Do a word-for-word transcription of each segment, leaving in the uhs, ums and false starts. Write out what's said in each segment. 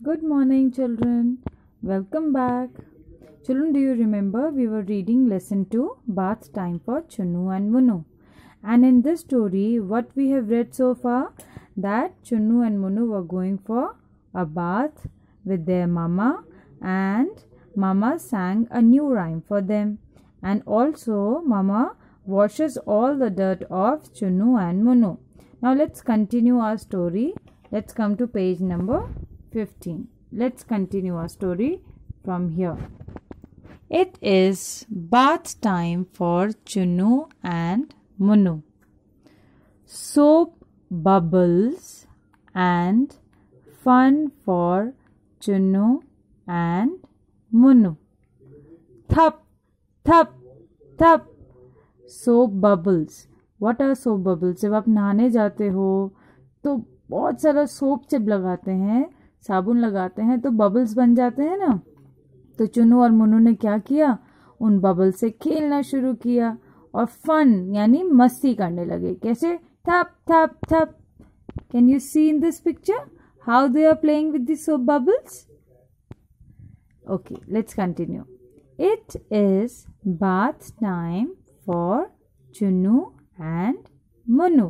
Good morning, children. Welcome back. Children, do you remember we were reading lesson two, Bath Time for Chunnu and Munnu? And in this story, what we have read so far, that Chunnu and Munnu were going for a bath with their mama, and mama sang a new rhyme for them. And also, mama washes all the dirt off Chunnu and Munnu. Now, let's continue our story. Let's come to page number fifteen. Let's continue our story from here. It is bath time for Chunnu and Munnu. Soap bubbles and fun for Chunnu and Munnu. Thup, thup, thup. Soap bubbles. What are soap bubbles? जब आप नहाने जाते हो तो बहुत सारा soap जब लगाते हैं, साबुन लगाते हैं तो बबल्स बन जाते हैं ना. तो चुन्नू और मुन्नू ने क्या किया, उन बबल्स से खेलना शुरू किया और फन यानी मस्ती करने लगे. कैसे? थप थप थप. Can you see in this picture how they are playing with the soap bubbles? Okay, let's continue. It is bath time for Chunnu and Munnu.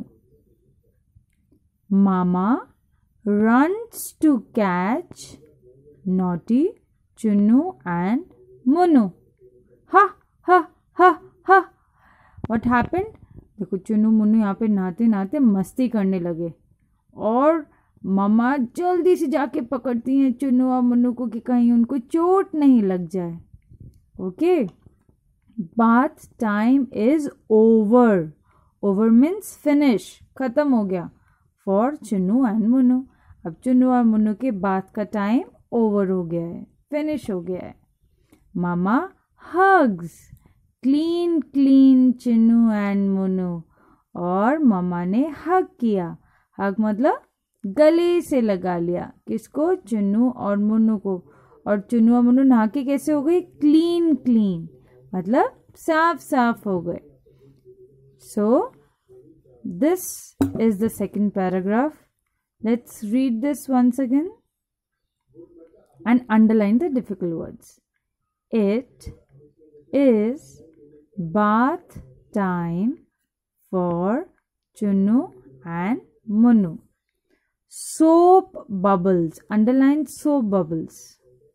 Mama runs to catch naughty Chunnu and Munnu. Ha ha ha ha. What happened? देखो चुन्नू मुन्नू यहाँ पे नहाते नहाते मस्ती करने लगे और मामा जल्दी से जाके पकड़ती हैं चुन्नू और मुन्नू को कि कहीं उनको चोट नहीं लग जाए. Okay, bath time is over. Over means finish, खत्म हो गया. For Chunnu and Munnu. अब चुन्नू और मुन्नू के बात का टाइम ओवर हो गया है, फिनिश हो गया है. Mama hugs clean clean Chunnu and Munnu. और मामा ने हग किया. हग मतलब गले से लगा लिया. किसको? चुन्नू और मुन्नू को. और चुन्नू और मुन्नू नहा के कैसे हो गई? क्लीन क्लीन मतलब साफ साफ हो गए. So, this is the second paragraph. Let's read this once again and underline the difficult words. It is bath time for Chunnu and Munnu. Soap bubbles. Underline soap bubbles.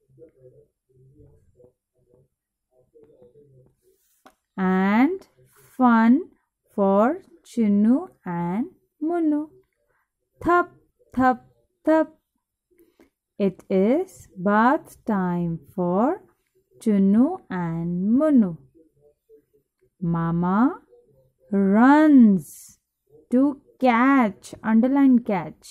And fun for Chunnu and Munnu. Thup, thup, thup. It is bath time for Chunnu and Munnu. Mama runs to catch. Underline catch.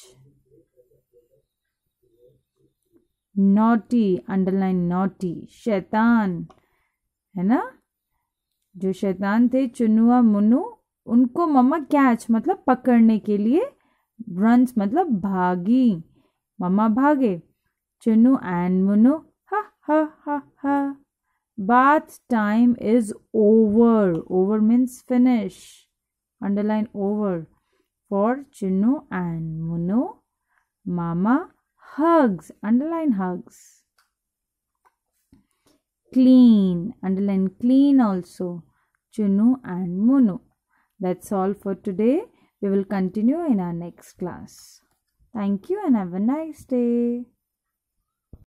Naughty. Underline naughty. शैतान है ना, जो शैतान थे चुन्नू और मुन्नू, उनको मम्मा catch मतलब पकड़ने के लिए, रन्स मतलब भागी. मम्मा भागे. चुन्नू एंड मुन्नू हा हा हा हा. Bath time is over. Over means finish. Underline over. For Chunnu and Munnu. Mama hugs. Underline hugs. Clean. Underline clean also. Chunnu and Munnu. That's all for today. We will continue in our next class. Thank you and have a nice day.